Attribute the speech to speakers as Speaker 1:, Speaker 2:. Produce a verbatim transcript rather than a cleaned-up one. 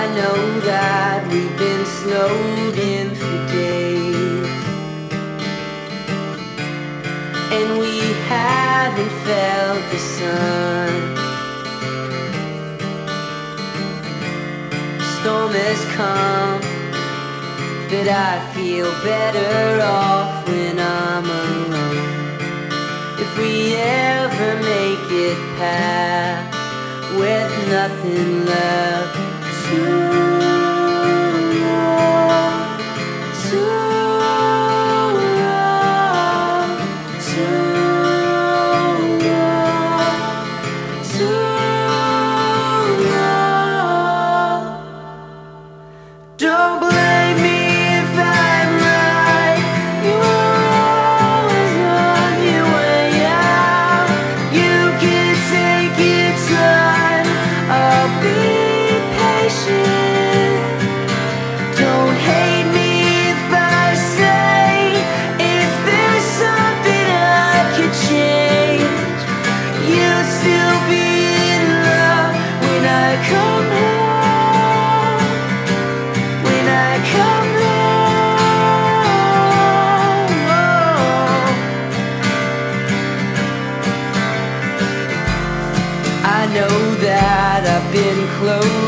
Speaker 1: I know that we've been snowed in for days, and we haven't felt the sun. The storm has come, but I feel better off when I'm alone. If we ever make it past with nothing left to love, to love, to love, to love. Don't blame me if I'm right. You were always on your way out. You can take your time. I'll be patient. Don't hate me if I say, if there's something I could change, you'll still be in love when I come home. When I come home, oh. I know that I've been close